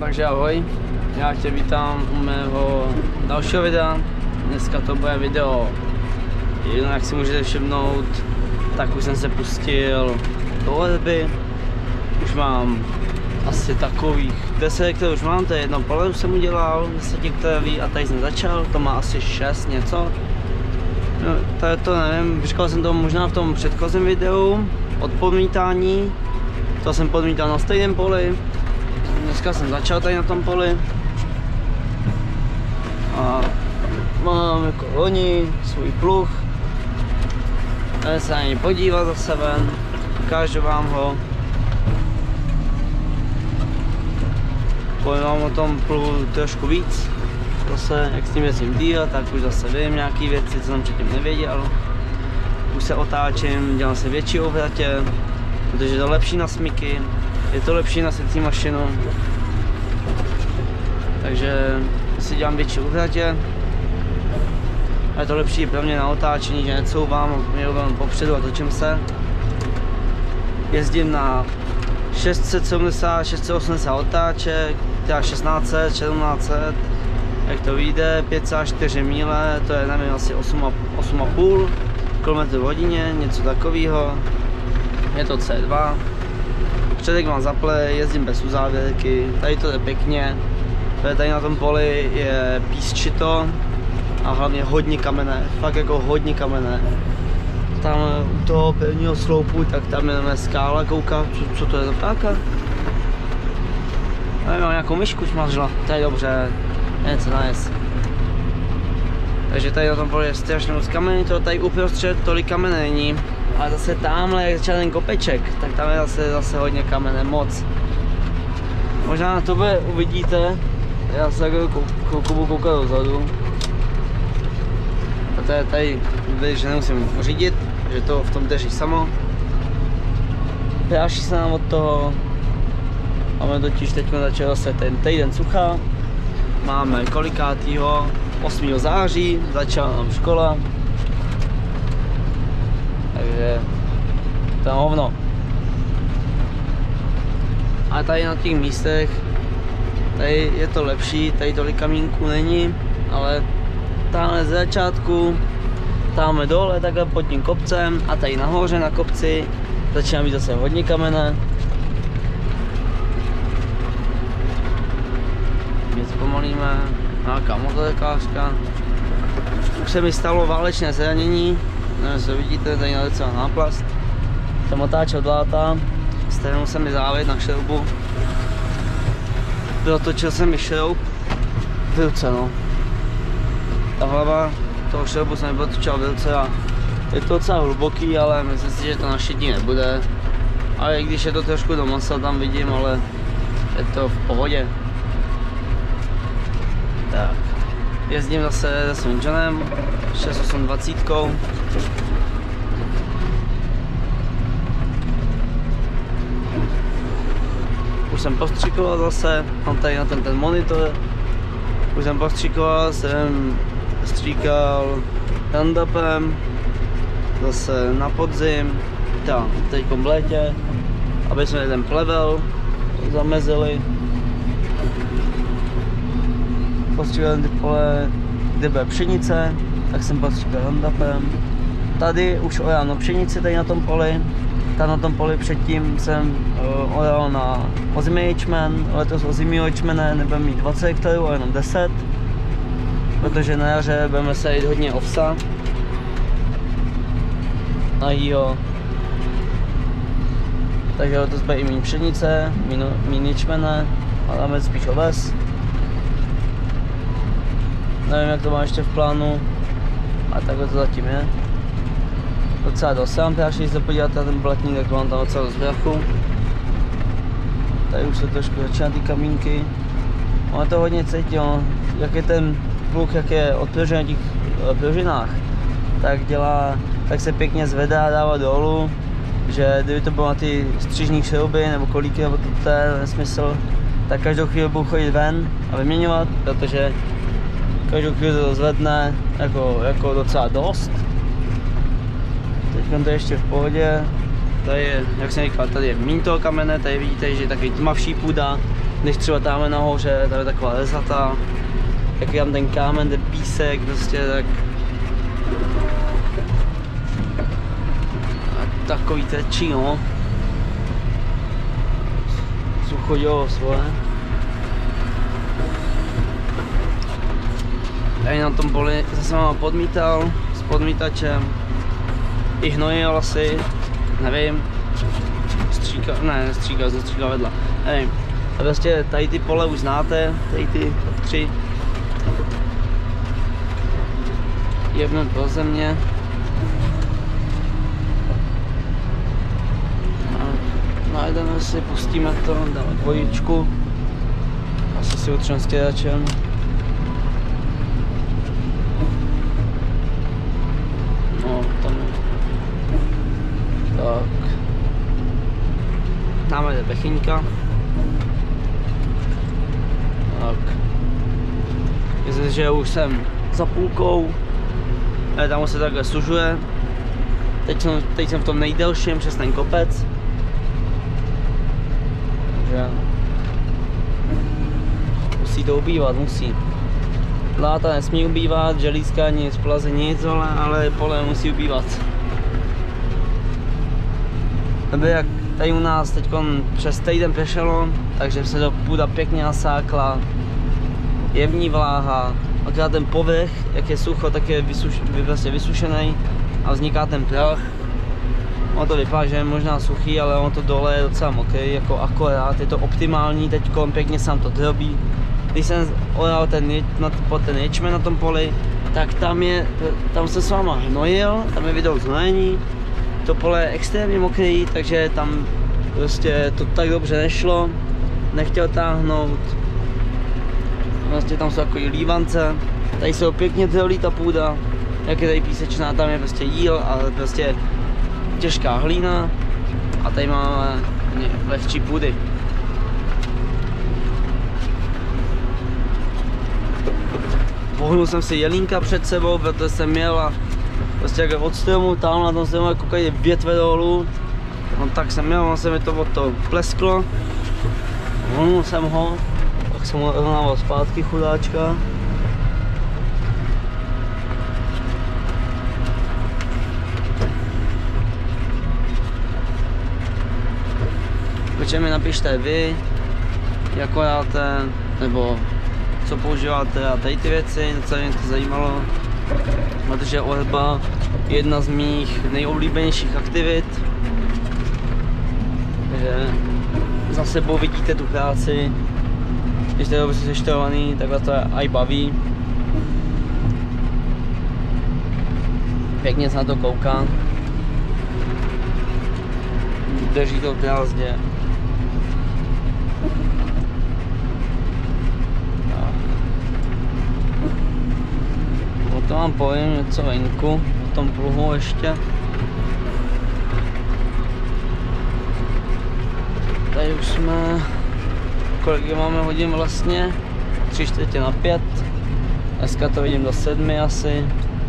Takže ahoj, já tě vítám u mého dalšího videa. Dneska to bude video, jak si můžete všimnout, tak už jsem se pustil do letby. Už mám asi takových 10 hektarů, už mám, to je jedno pole, už jsem udělal, 10 hektarový a tady jsem začal, to má asi 6 něco. No, to nevím, říkal jsem to možná v tom předchozím videu, od podmítání. To jsem podmítal na stejném poli. Dneska jsem začal tady na tom poli. A mám jako loni svůj pluh. Jdeme se na něj podívat zase ven. Ukážu vám ho. Povím vám o tom pluhu trošku víc. Zase, jak s tím jezdím díl, tak už zase vím nějaké věci, co jsem předtím nevěděl. Už se otáčím, dělám se větší obratě, protože je to lepší na smyky, je to lepší na secí mašinu. Takže si dělám větší obratě. A je to lepší pro mě na otáčení, že necouvám, měl popředu a točím se. Jezdím na 670, 680 otáček, teda 1600, 1700, jak to vyjde, 5,4 míle, to je nevím, asi 8,5 km/h, něco takového. Je to C2. Předek mám zaplej, jezdím bez uzávěrky, tady to je pěkně. Tady na tom poli je písčito a hlavně hodně kamene, fakt jako hodně kamene. Tam u toho prvního sloupu, tak tam je skála, koukám, co to je za ptáka? Mám nějakou myšku šmařla, to je dobře, něco nice. Takže tady na tom poli je strašně moc kamení, to tady uprostřed tolik kamene není. Ale zase tamhle, jak začal ten kopeček, tak tam je zase hodně kamene, moc. Možná na tobe uvidíte, já se budu koukat dozadu. A to je tady, že nemusím řídit, že to v tom drží samo. Práší se nám od toho. Máme totiž teď začal zase ten týden sucha. Máme kolikátýho? 8. září, začala nám škola. Takže to je hovno. A tady na těch místech, tady je to lepší, tady tolik kamínků není, ale tamhle z začátku, tamhle dole, takhle pod tím kopcem a tady nahoře na kopci začíná být zase hodně kamene. My zpomalíme, nějaká motorkářka. Už se mi stalo válečné zranění. Nevím, jestli vidíte, tady na docela náplast. Jsem otáčel dláta, strhnul se mi závět na šroubu. Dotočil jsem mi šroub v ruce, no. Ta hlava toho šroubu jsem mi dotočil v ruce a je to docela hluboký, ale myslím si, že to na šedí nebude. Ale i když je to trošku do masa, tam vidím, ale je to v pohodě. Tak. Jezdím zase se svým Johnem, 6820. Už jsem postříkoval zase, mám tady na ten monitor. Už jsem postříkoval, jsem stříkal Roundupem, zase na podzim, teď v létě, aby jsme ten plevel zamezili. Postříkal ty pole, kde bude pšenice, tak jsem postříkal Roundupem. Tady už orám pšenici tady na tom poli. Tam na tom poli předtím jsem oral na ozimý ječmen. Letos ozimýho ječmene nebudeme mít 20 hektarů, ale jenom 10. Protože na jaře budeme sejít hodně ovsa. Na jího. Takže letos bude i méně pšenice, méně ječmene, ale dáme spíš oves. Nevím, jak to mám ještě v plánu, a takhle to zatím je. Docela dost se vám práší, když se podíváte na ten blatník, tak mám tam docela dost brachu. Tady už se trošku začíná ty kamínky. Ono to hodně cítí, jak je ten pluh, jak je odpružený na těch pružinách, tak se pěkně zvedá a dává dolů. Že kdyby to bylo na ty střižní šrouby nebo kolíky, nebo to je nesmysl, tak každou chvíli budu chodit ven a vyměňovat, protože každou chvíli to zvedne jako docela dost. Teď to je ještě v pohodě. Tady je, jak jsem říkal, tady je míň toho kamene, tady vidíte, že je takový tmavší půda. Když třeba táme nahoře, tam je taková lezata, jak je tam ten kámen, ten písek, prostě tak. A takový teči, no. Sucho dělo svoje. Tady na tom poli zase mám podmítal s podmítačem. I hnojil asi, nevím. Stříkal vedla, nevím. A prostě tady ty pole už znáte, tady ty 3. Jebnout do země. Na jeden si pustíme to, dáme 2. Asi si utřem stědačem. No, tam je. Tak. Dáme zde bechyňka. Tak. Myslím, že už jsem za půlkou. Tam se takhle sužuje. Teď jsem v tom nejdelším přes ten kopec. Takže musí to ubývat, musí. Láta nesmí ubývat, želízka nic, plazy nic, ale pole musí ubývat. Nebo jak tady u nás teď přes týden pršelo, takže se to půda pěkně nasákla. Je v ní vláha, akorát ten povrch, jak je sucho, tak je vlastně vysušený a vzniká ten prach. Ono to vypadá, že je možná suchý, ale ono to dole je docela mokrý, jako akorát, je to optimální, teď pěkně se nám to drobí. Když jsem oral ten ječmen na tom poli, tak tam se s váma hnojil, tam je video znojení. To pole je extrémně mokrý, takže tam prostě to tak dobře nešlo, nechtěl táhnout. Vlastně tam jsou takový lívance, tady se pěkně drolí ta půda, jak je tady písečná, tam je prostě jíl, ale prostě těžká hlína a tady máme lehčí půdy. Pohnul jsem si jelínka před sebou, protože jsem měl a prostě jak od stromu, tam na tom stromu koukají větve dolů, no tak jsem měl, se mi to od toho plesklo, pohnul jsem ho, pak jsem ho rovnával zpátky, chudáčka. Určitě mi napište vy, jak dáte, nebo co používáte a tady ty věci, docela mě to zajímalo, protože orba je jedna z mých nejoblíbenějších aktivit, takže za sebou vidíte tu práci, když jste dobře seštelovaný, takhle to aj baví. Pěkně se na to koukám, drží to v brázdě. To vám povím něco venku, o tom pluhu ještě. Tady už jsme, kolik máme hodin vlastně? 3:45. Dneska to vidím do 7 asi.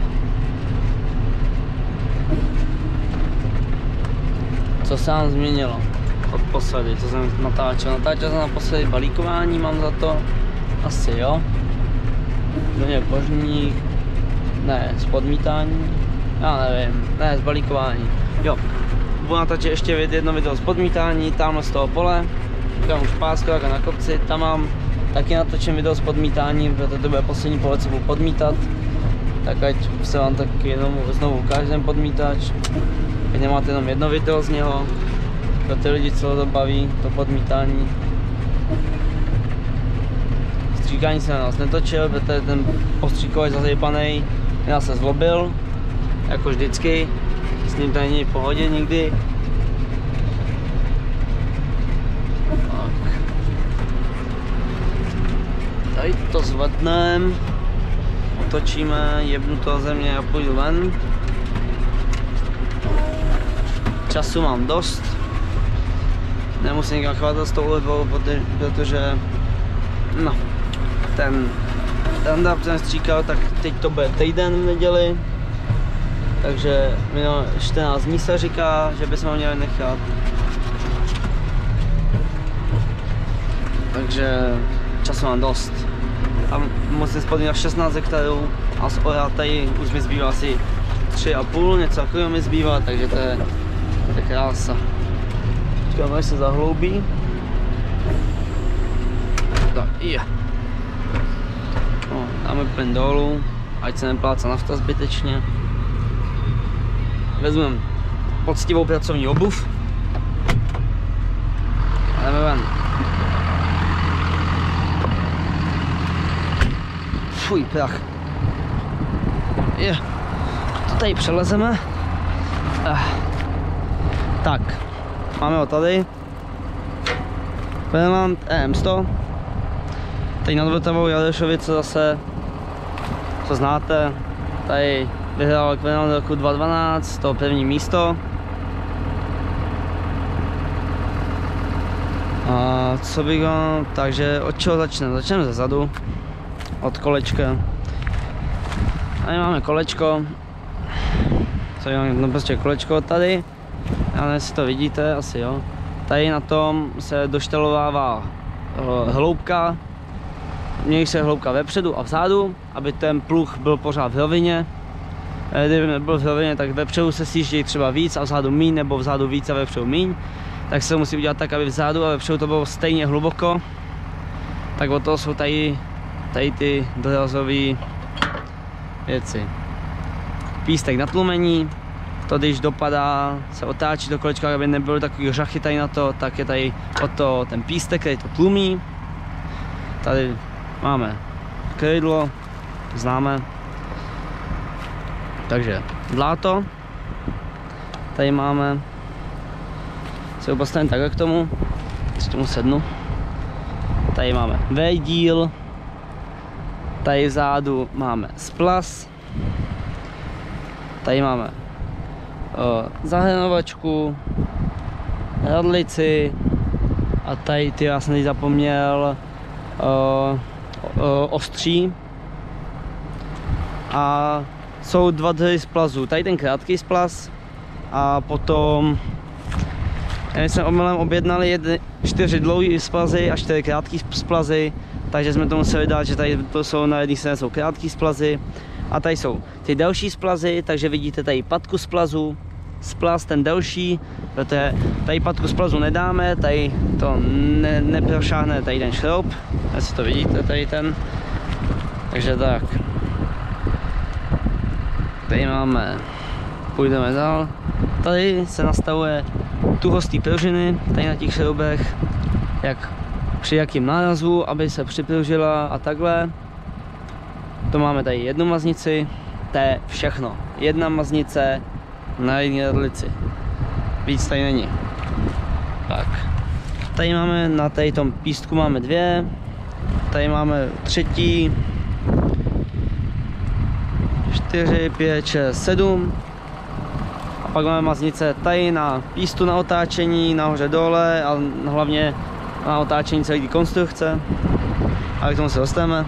Co se nám změnilo od posledy, co jsem natáčel? Natáčel jsem naposledy balíkování, mám za to. Asi jo. Doně kožník. Ne, z podmítání, já nevím, ne, z balíkování, jo. Budu natáčet ještě jedno video z podmítání, tamhle z toho pole, tam už páska, na kopci, tam mám taky natočím video z podmítání, protože to bude poslední pole, co budu podmítat, tak ať se vám taky jenom znovu ukážu ten podmítač, ať nemáte jenom jedno video z něho, pro ty lidi, co to baví, to podmítání. Stříkání se na nás netočil, protože ten postříkovač zasypaný já se zlobil, jako vždycky, s ním to není v pohodě nikdy. Tak. Tady to zvedneme, otočíme, jebnu to země a půjdu ven. Času mám dost, nemusím nikam chvátat s tou levou, protože no, ten jsem stříkal, tak teď to bude týden v neděli, takže minul 14 dní se říká, že bychom ho měli nechat. takže času mám dost. Tam musím spodnit na 16 hektarů a z ora tady už mi zbývá asi 3,5, něco takového mi zbývá, takže to je krása. Počkám, až se zahloubí. Tak, je. No, dáme plyn dolů, ať se nepláca nafta zbytečně. Vezmeme poctivou pracovní obuv. A jdeme ven. Fuj, prach. Je. To tady přelezeme. Tak, máme ho tady. Veland EM100. Tady nad Vltavou Jarešovice zase, co znáte, tady vyhrál Veland roku 2012, to první místo. A co bych vám, takže od čeho začneme? Začneme ze zadu, od kolečka. Tady máme kolečko, no prostě kolečko tady, já nevím, jestli to vidíte, asi jo. Tady na tom se doštelovává hloubka, mění se hloubka vepředu a vzadu, aby ten pluh byl pořád v rovině. Kdyby nebyl v rovině, tak vepředu se sjíždí třeba víc a vzadu míň, nebo vzadu víc a vepředu míň. Tak se to musí udělat tak, aby vzadu a vepředu to bylo stejně hluboko. Tak od toho jsou tady ty dorazové věci. Pístek na tlumení, to když dopadá, se otáčí do kolečka, aby nebylo takový řachy tady na to, tak je tady od toho ten pístek, který to tlumí. Tady máme krydlo, známe. Takže dláto. Tady máme, se postavím takhle k tomu, s tomu sednu. Tady máme V-díl. Tady vzadu máme splaz. Tady máme zahrnovačku, radlici a tady já jsem teď zapomněl ostří. A jsou dva druhy splazů. Tady ten krátký splaz a potom my jsme omylem objednali 4 dlouhé splazy a 4 krátké splazy, takže jsme to museli dát, že tady to jsou na jedné straně jsou krátké splazy a tady jsou ty delší splazy, takže vidíte tady patku splazu, splaz ten delší, protože tady patku splazu nedáme, tady to neprošáhne tady ten šroub, jestli to vidíte tady ten, takže tak. Tady máme, půjdeme dál, tady se nastavuje tuhostý pružiny, tady na těch šroubech, jak při jakým nárazu, aby se připružila a takhle. To máme tady jednu maznici, to je všechno. Jedna maznice na jedné radlici. Víc tady není. Tak. Tady máme, na tady tom pístku máme 2. Tady máme třetí. 4, 5, 6, 7. A pak máme maznice tady na pístu na otáčení, nahoře dole a hlavně na otáčení celé konstrukce. A k tomu se dostaneme.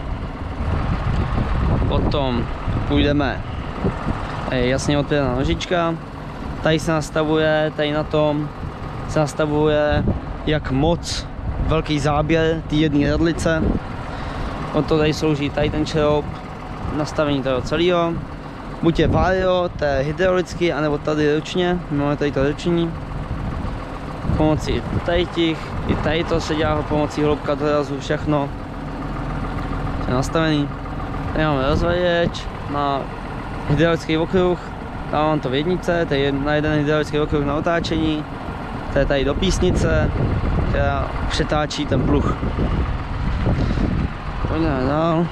Potom půjdeme, je jasně otevřená nožička. Tady se nastavuje, tady na tom se nastavuje jak moc velký záběr té jedné radlice. Od toho tady slouží tady ten šroub, nastavení toho celého. Buď je vario, to je hydraulicky, anebo tady ručně, máme tady to ruční. Pomocí tady těch, i tady to se dělá pomocí hloubka dorazu, všechno je nastavený. Tady máme rozvaděč na hydraulický okruh, tam mám to v jednice, to je na jeden hydraulický okruh na otáčení, to je tady do písnice, která přetáčí ten pluh. Pojďme dál.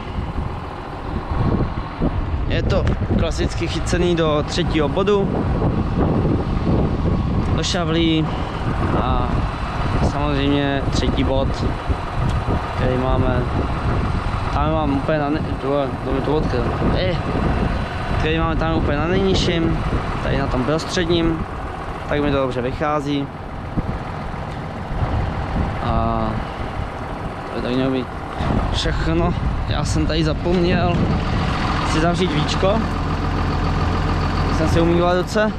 Je to klasicky chycený do 3. bodu, do šavlí a samozřejmě 3. bod, který máme. Tam mám úplně na který máme tam úplně na nejnižším, tady na tom prostředním, tak mi to dobře vychází. A to tak mělo být všechno. Já jsem tady zapomněl si zavřít víčko, když jsem si umýval ruce.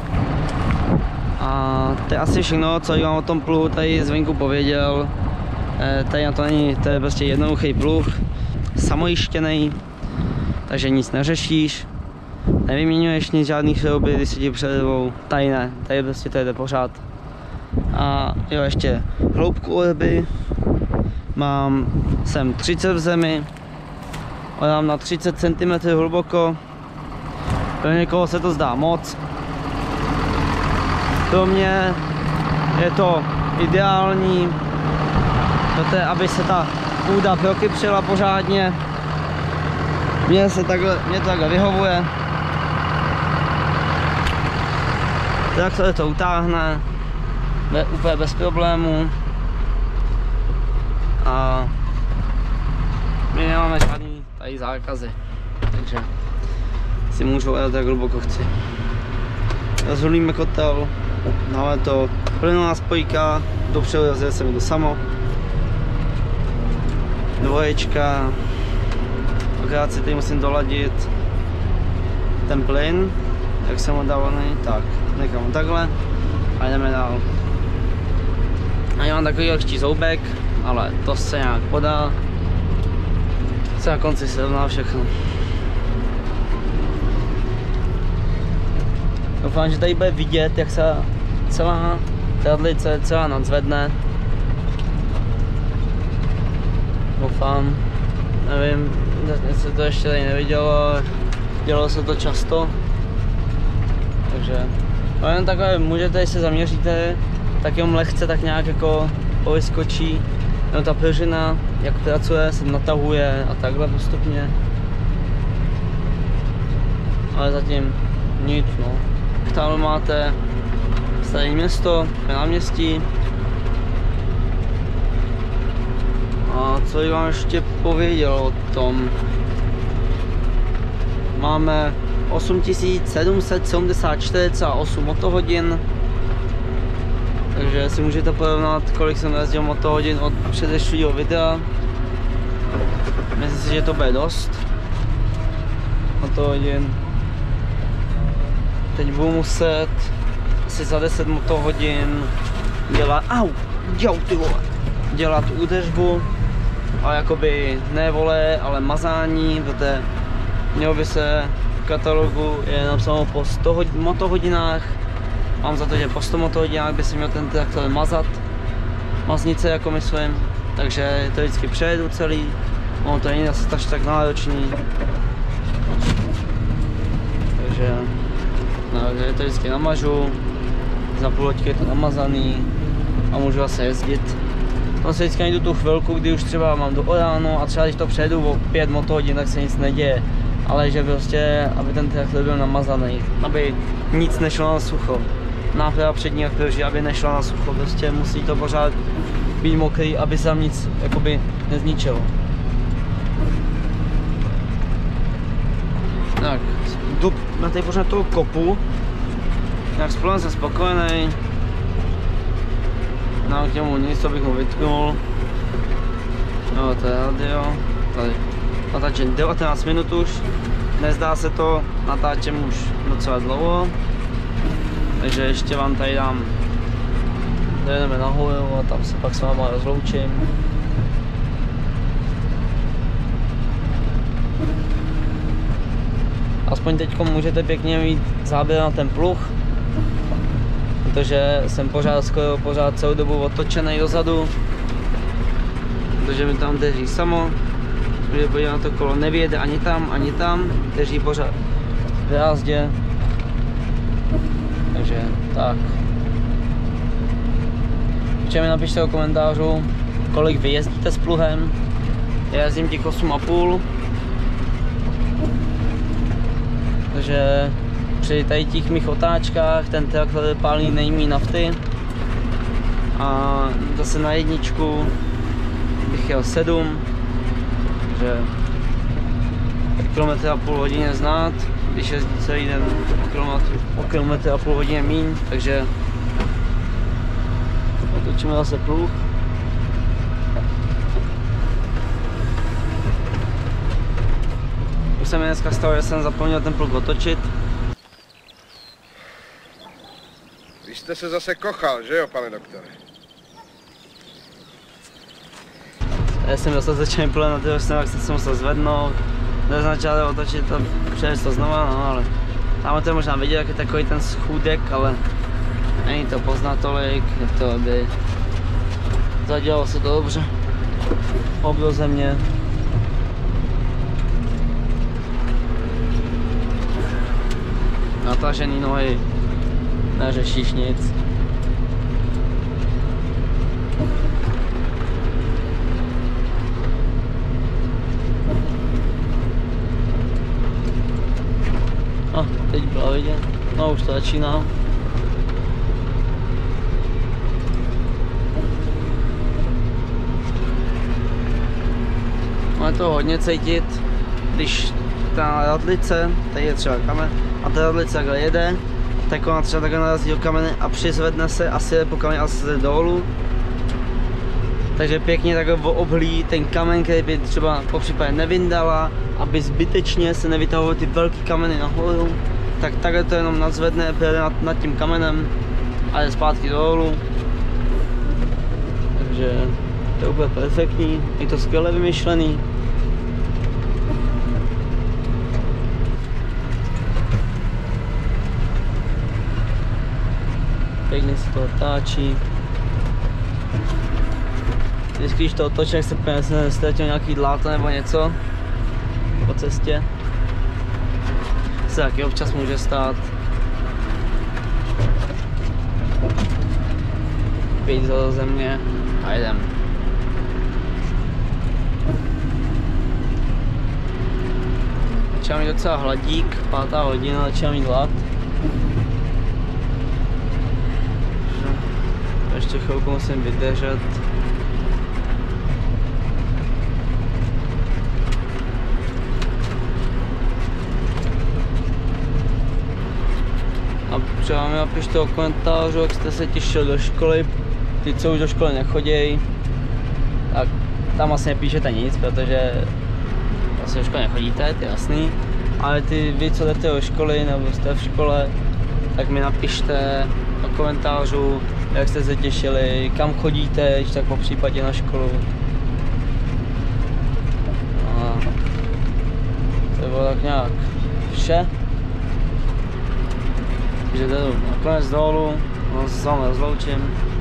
A to je asi všechno, co vám o tom pluhu tady zvenku pověděl. Tady na to není, to je prostě jednoduchý pluh, samojištěný, takže nic neřešíš, nevyměňuješ nic, žádný chrouby, když se ti předevou, tady ne, tady prostě to jde pořád. A jo, ještě hloubku orby, mám sem 30 v zemi, dám na 30 cm hluboko, pro někoho se to zdá moc, pro mě je to ideální, protože aby se ta půda prokypřila pořádně. Mně to takhle vyhovuje. Tak to utáhne úplně bez problémů. A my nemáme žádný tady zákazy, takže si můžu jet jak hluboko chci. Rozhodlíme kotel, máme to plynulá spojka, dopředu rozjede se mi to samo. Dvoječka, akorát si tady musím doladit ten plyn, jak jsem ho dávaný, tak nechám ho takhle a jdeme dál. A já mám takový lehčí zoubek, ale to se nějak podá, se na konci se rovná všechno. Doufám, že tady bude vidět, jak se celá tradlice celá nadzvedne. Doufám, nevím, se to ještě tady nevidělo, dělalo se to často, takže no jen takhle můžete, se zaměříte, tak jenom lehce tak nějak jako povyskočí, no ta pržina, jak pracuje, se natahuje a takhle postupně, ale zatím nic, no. Tam máte staré město, náměstí. A co bych vám ještě pověděl o tom? Máme 8774,8 motohodin. Takže si můžete porovnat, kolik jsem jezdil motohodin od předešlého videa. Myslím si, že to bude dost motohodin. Teď budu muset asi za 10 motohodin dělat údržbu, a jakoby ne vole, ale mazání, protože mělo by se v katalogu je napsáno po 100 motohodinách, mám za to, že po 100 motohodinách by se měl ten traktor mazat, maznice jako myslím, takže to vždycky přejedu celý, ono to není asi tak náročný, takže to vždycky namažu, za půl hoďky je to namazaný a můžu zase jezdit. No se vždycky najdu tu chvilku, kdy už třeba mám do oránu a třeba když to přejedu o 5 motohodin, tak se nic neděje. Ale že prostě, aby ten traktor byl namazaný, aby nic nešlo na sucho. Náprava přední jak prží, aby nešla na sucho, prostě musí to pořád být mokrý, aby se tam nic jakoby nezničilo. Tak, jdu na tady pořád toho kopu. Jak spolu jsem spokojený. Nám k němu nic, co bych mu vytknul. No to je radio. Tady natáčím 19 minut už. Nezdá se to, natáčím už docela dlouho. Takže ještě vám tady dám. Jdeme nahoru a tam se pak s váma rozloučím. Aspoň teď můžete pěkně mít záběr na ten pluh, protože jsem pořád celou dobu otočený dozadu, protože mi tam drží samo, když podívám na to kolo, nevyjede ani tam, drží pořád v jázdě, takže tak. Určitě mi napište do komentářů, kolik vy jezdíte s pluhem, já jezdím těch 8,5. Takže při tady těch mých otáčkách ten traktor pálí nejméně nafty a zase na jedničku bych jel 7, takže 1,5 km hodině znát, když jezdí celý den o 1,5 km hodině míň, takže otočíme zase pluh. Už se mi dneska stalo, že jsem zapomněl ten pluh otočit. Vy jste se zase kochal, že jo, pane doktore? Já jsem dostal začal plyn na tyhle sněh, tak jsem se musel zvednout. Neznačal otočit to, přijeli to znova, no ale tam to je možná vidět, jak je takový ten schůdek, ale není to poznat tolik, je to aby zadělalo se to dobře. Hop do země. Natažený nohy, neřešíš nic. A teď byla vidět, no už to začíná. No je to hodně cítit, když ta radlice, tady je třeba kamen, a ta radlice takhle jede, tak ona třeba takhle narazí do kamene a přizvedne se a jde po kameni a se dolů. Takže pěkně takhle obhlí ten kamen, který by třeba po případě nevyndala, aby zbytečně se nevytahovaly ty velký kameny nahoru, tak takhle to jenom nadzvedne, půjde nad tím kamenem a jde zpátky dolů. Takže to je úplně perfektní, je to skvěle vymyšlený. Pěkně se to otáčí. Vždycky, když to otočí, tak se ztratil nějaký dláto nebo něco po cestě. Se taky občas může stát. Pět do země a jedem. Začal mít docela hladík, 5. hodina, začal mít hlad. Ještě chvilku musím vydržet. A třeba mi napište do komentářů, jak jste se těšili do školy. Ty, co už do školy nechodí, tak tam asi nepíšete nic, protože asi do školy nechodíte, to je jasný. Ale ty, vy, co jdete do školy nebo jste v škole, tak mi napište do komentářů, jak jste se těšili, kam chodíte, když tak po případě na školu. A to bylo tak nějak vše. Takže jdu nakonec dolů, no se s vámi rozloučím.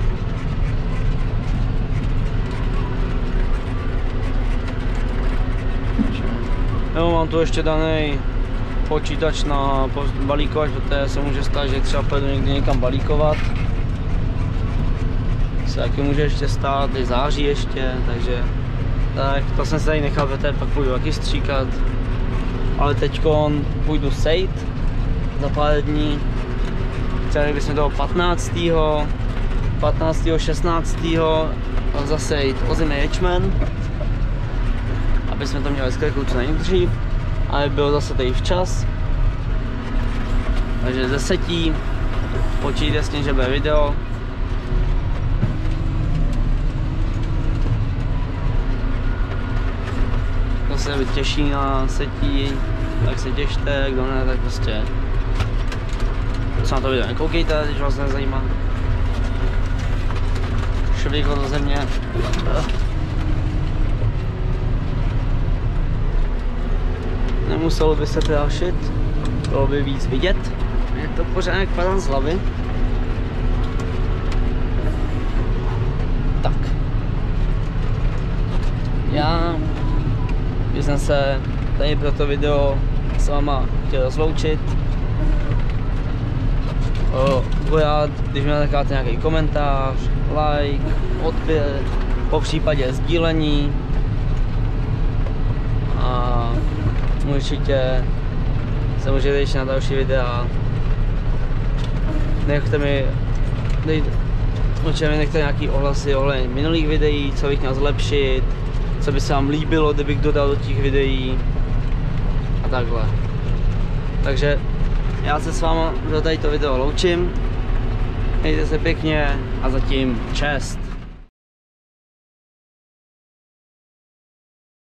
Jo, mám tu ještě daný počítač na balíkovač, protože se může stát, že třeba pojedu někdy někam balíkovat. Se taky může ještě stát, je září ještě, takže tak to jsem se tady nechal, protože pak půjdu taky stříkat. Ale teďko půjdu sejt za pár dní. Chtěli bychom toho 15. 16. zase jít ozimý ječmen, aby jsme to měli skvělou co nejdřív, ale bylo zase tady včas. Takže ze setí počítejte s tím, že bude video. Kdo se těší na setí, tak se těšte, kdo ne, tak prostě co na to video nekoukejte, když vás nezajímá. Švýklo do země. Nemuselo by se trášit, bylo by víc vidět. Je to pořád jak padám z hlavy. Tak. Já jsem se tady pro to video s váma chtěl rozloučit. Budu rád, když mi necháte nějaký komentář, like, odběr, po případě sdílení. A určitě se můžete těšit na další videa. Nechte mi, určitě mi nechte nějaký ohlasy ohledně minulých videí, co bych měl zlepšit, co by se vám líbilo, kdybych dodal do těch videí a takhle. Takže já se s váma za tady to video loučím, mějte se pěkně a zatím čest.